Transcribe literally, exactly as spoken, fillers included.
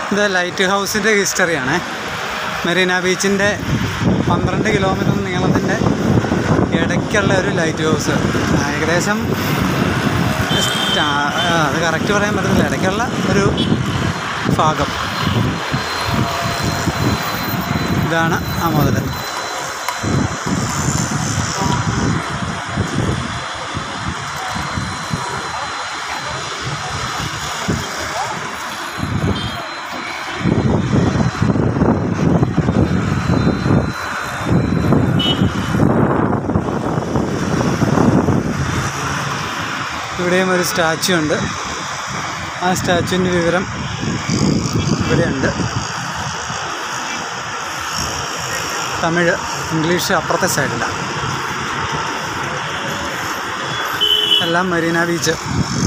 ഇത് ലൈറ്റ് ഹൗസിൻ്റെ ഹിസ്റ്ററിയാണ്. മെറീന ബീച്ചിൻ്റെ പന്ത്രണ്ട് കിലോമീറ്റർ നീളത്തിൻ്റെ ഇടയ്ക്കുള്ള ഒരു ലൈറ്റ് ഹൗസ്. ഏകദേശം അത് കറക്റ്റ് പറയാൻ പറ്റത്തില്ല, ഇടയ്ക്കുള്ള ഒരു ഭാഗം. ഇതാണ് ആ മുതൽ. ഇവിടെയും ഒരു സ്റ്റാച്ചു ഉണ്ട്. ആ സ്റ്റാച്ചുവിൻ്റെ വിവരം ഇവിടെയുണ്ട്. തമിഴ്, ഇംഗ്ലീഷ് അപ്പുറത്തെ സൈഡിലാണ്. എല്ലാം മെറീന ബീച്ച്.